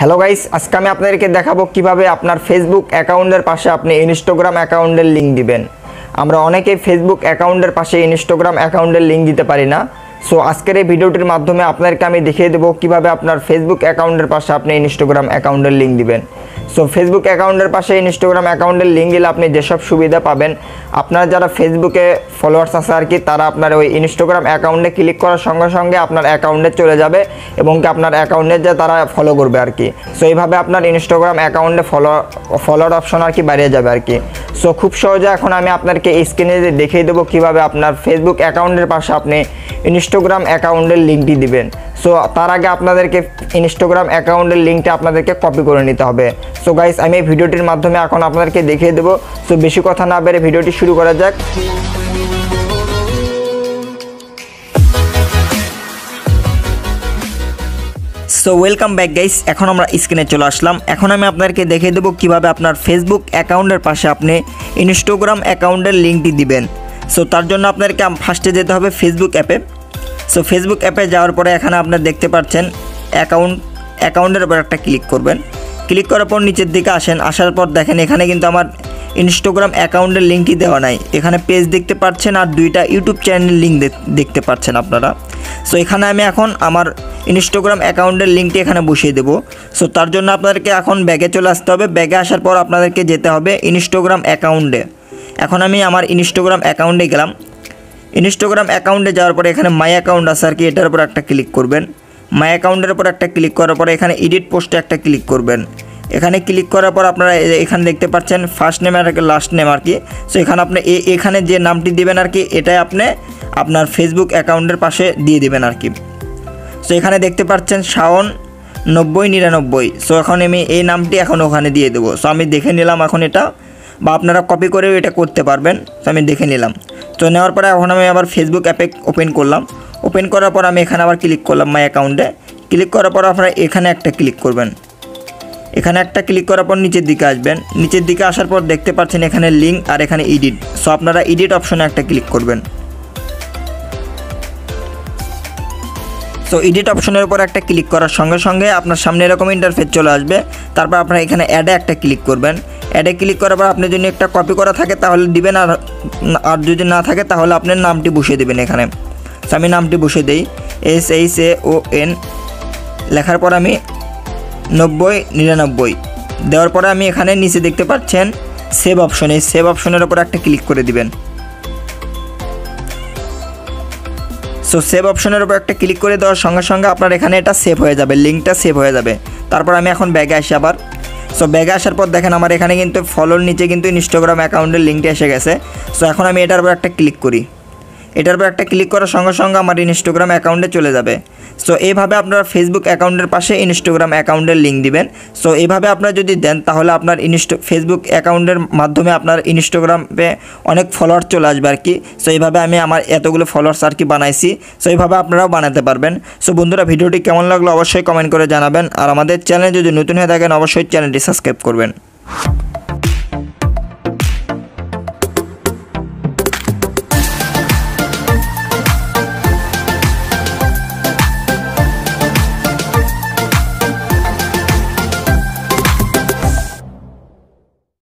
Hello guys, আজকে আমি আপনাদেরকে দেখাবো কিভাবে আপনার ফেসবুক অ্যাকাউন্টের পাশে আপনি ইনস্টাগ্রাম অ্যাকাউন্টের লিংক দিবেন। আমরা অনেকেই ফেসবুক অ্যাকাউন্টের পাশে ইনস্টাগ্রাম অ্যাকাউন্টের লিংক দিতে পারি না। সো আজকের এই ভিডিওটির মাধ্যমে আপনাদেরকে আমি দেখিয়ে দেবো কিভাবে আপনার ফেসবুক অ্যাকাউন্টের পাশে আপনি ইনস্টাগ্রাম অ্যাকাউন্টের লিংক দিবেন। সো ফেসবুক অ্যাকাউন্টের পাশে ইনস্টাগ্রাম অ্যাকাউন্টের লিংক দিলে আপনি যেসব সুবিধা পাবেন, আপনার যারা ফেসবুকে ফলোয়ার্স আছে আর কি, তারা আপনার ওই ইনস্টাগ্রাম অ্যাকাউন্টে ক্লিক করার সঙ্গে সঙ্গে আপনার অ্যাকাউন্টে চলে যাবে এবং কি আপনার অ্যাকাউন্টে যে তারা ফলো করবে আর কি। সো এইভাবে আপনার ইনস্টাগ্রাম অ্যাকাউন্টে ফলোয়ার অপশন আর কি বাড়িয়ে যাবে আর কি। সো খুব সহজে এখন আমি আপনাদেরকে স্ক্রিনে দেখিয়ে দেবো কীভাবে আপনার ফেসবুক অ্যাকাউন্টের পাশে আপনি ইনস্টাগ্রাম অ্যাকাউন্টের লিঙ্কটি দিবেন। সো তার আগে আপনাদেরকে ইনস্টাগ্রাম অ্যাকাউন্টের লিঙ্কটা আপনাদেরকে কপি করে নিতে হবে। সো গাইস, আমি এই ভিডিওটির মাধ্যমে এখন আপনাদেরকে দেখিয়ে দেবো। সো বেশি কথা না বেড়ে ভিডিওটি শুরু করা যাক। সো ওয়েলকাম ব্যাক গাইস, এখন আমরা স্ক্রিনে চলে আসলাম। এখন আমি আপনাদেরকে দেখিয়ে দেবো কিভাবে আপনার ফেসবুক অ্যাকাউন্টের পাশে আপনি ইনস্টাগ্রাম অ্যাকাউন্টের লিঙ্কটি দিবেন। সো তার জন্য আপনাদেরকে ফার্স্টে যেতে হবে ফেসবুক অ্যাপে। সো ফেসবুক অ্যাপে যাওয়ার পরে এখানে আপনারা দেখতে পাচ্ছেন অ্যাকাউন্টের উপর একটা ক্লিক করবেন। ক্লিক করার পর নিচের দিকে আসেন, আসার পর দেখেন এখানে কিন্তু আমার ইনস্টাগ্রাম অ্যাকাউন্টের লিঙ্কটি দেওয়া নাই। এখানে পেজ দেখতে পাচ্ছেন আর দুইটা ইউটিউব চ্যানেলের লিঙ্ক দেখতে পাচ্ছেন আপনারা। সো এখানে আমি এখন আমার ইনস্টাগ্রাম অ্যাকাউন্টের লিঙ্কটি এখানে বসিয়ে দেবো। সো তার জন্য আপনাদেরকে এখন ব্যাগে চলে আসতে হবে। ব্যাগে আসার পর আপনাদেরকে যেতে হবে ইনস্টাগ্রাম অ্যাকাউন্টে। এখন আমি আমার ইনস্টাগ্রাম অ্যাকাউন্টে গেলাম। ইনস্টাগ্রাম অ্যাকাউন্টে যাওয়ার পরে এখানে মাই অ্যাকাউন্ট আছে আর কি, এটার উপর একটা ক্লিক করবেন। মাই অ্যাকাউন্টের উপর একটা ক্লিক করার পরে এখানে এডিট পোস্টে একটা ক্লিক করবেন। এখানে ক্লিক করার পর আপনারা এখানে দেখতে পাচ্ছেন ফার্স্ট নেম আর লাস্ট নেম আর কি। সো এখানে আপনি এখানে যে নামটি দিবেন আর কি, এটাই আপনি আপনার ফেসবুক অ্যাকাউন্টের পাশে দিয়ে দিবেন আর কি। সো এখানে দেখতে পাচ্ছেন শাওন 9099। সো এখন আমি এই নামটি এখন ওখানে দিয়ে দেবো। সো আমি দেখে নিলাম এখন এটা, বা আপনারা কপি করেও এটা করতে পারবেন। তো আমি দেখে নিলাম। তো নেওয়ার পরে এখন আমি আবার ফেসবুক অ্যাপে ওপেন করলাম। ওপেন করার পর আমি এখানে আবার ক্লিক করলাম মাই অ্যাকাউন্টে। ক্লিক করার পর আপনারা এখানে একটা ক্লিক করবেন। এখানে একটা ক্লিক করার পর নিচের দিকে আসবেন। নিচের দিকে আসার পর দেখতে পাচ্ছেন এখানে লিঙ্ক আর এখানে এডিট। সো আপনারা এডিট অপশনে একটা ক্লিক করবেন। সো এডিট অপশনের উপর একটা ক্লিক করার সঙ্গে সঙ্গে আপনার সামনে এরকম ইন্টারফেস চলে আসবে। তারপর আপনারা এখানে অ্যাডে একটা ক্লিক করবেন। অ্যাডে ক্লিক করার পর আপনি যদি একটা কপি করা থাকে তাহলে দিবেন, আর যদি না থাকে তাহলে আপনার নামটি বসিয়ে দেবেন এখানে। সো আমি নামটি বসিয়ে দিই SHAON। লেখার পর আমি 9099 দেওয়ার পরে আমি এখানে নিচে দেখতে পাচ্ছেন সেভ অপশন, এই সেভ অপশনের উপর একটা ক্লিক করে দিবেন। সো সেভ অপশনের উপর একটা ক্লিক করে দেওয়ার সঙ্গে সঙ্গে আপনার এখানে এটা সেভ হয়ে যাবে, লিঙ্কটা সেভ হয়ে যাবে। তারপর আমি এখন ব্যাগে আসি আবার। সো ব্যাগে আসার পর দেখেন আমার এখানে কিন্তু ফলোর নিচে কিন্তু ইনস্টাগ্রাম অ্যাকাউন্টের লিঙ্কটা এসে গেছে। সো এখন আমি এটার উপর একটা ক্লিক করি। এটার উপর একটা ক্লিক করার সঙ্গে সঙ্গে আমার ইনস্টাগ্রাম অ্যাকাউন্টে চলে যাবে। সো এইভাবে আপনারা ফেসবুক অ্যাকাউন্টের পাশে ইনস্টাগ্রাম অ্যাকাউন্টের লিঙ্ক দিবেন। সো এইভাবে আপনারা যদি দেন তাহলে আপনার ফেসবুক অ্যাকাউন্টের মাধ্যমে আপনার ইনস্টাগ্রামে অনেক ফলোয়ার চলে আসবে আর কি। সো এইভাবে আমি আমার এতগুলো ফলোয়ার্স আর কি বানাইছি। সো এইভাবে আপনারাও বানাতে পারবেন। সো বন্ধুরা, ভিডিওটি কেমন লাগলো অবশ্যই কমেন্ট করে জানাবেন। আর আমাদের চ্যানেলে যদি নতুন হয়ে থাকেন অবশ্যই চ্যানেলটি সাবস্ক্রাইব করবেন।